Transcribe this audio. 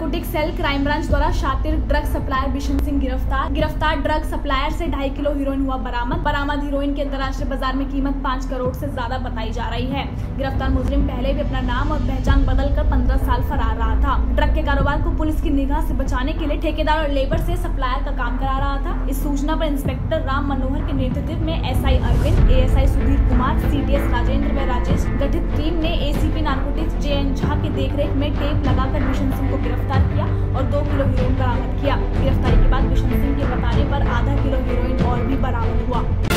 Narcotic cell crime branch द्वारा शातिर drug supplier Bishan Singh गिरफ्तार ड्रग सप्लायर से 2.5 किलो हीरोइन हुआ बरामद हीरोइन की अंतर्राष्ट्रीय बाजार में कीमत 5 करोड़ से ज्यादा बताई जा रही है। गिरफ्तार मुजरिम पहले भी अपना नाम और पहचान बदलकर 15 साल फरार रहा था। ड्रग के कारोबार को पुलिस की निगाह से बचाने के लिए ठेकेदार और लेबर से सप्लायर का काम करा रहा था। इस सूचना पर इंस्पेक्टर राम मनोहर के नेतृत्व में SI Arvind, ASI Sudhir Kumar, CTS Rajendra व राजेश गठित टीम ने एसीपी नारकोटिक्स जेएन झा की देखरेख में टेप लगाकर बिशन सिंह को गिरफ्तार किया और 2 किलो हीरोइन बरामद किया। गिरफ्तारी के बाद बिशन सिंह के बताने पर आधा किलो हीरोइन और भी बरामद हुआ।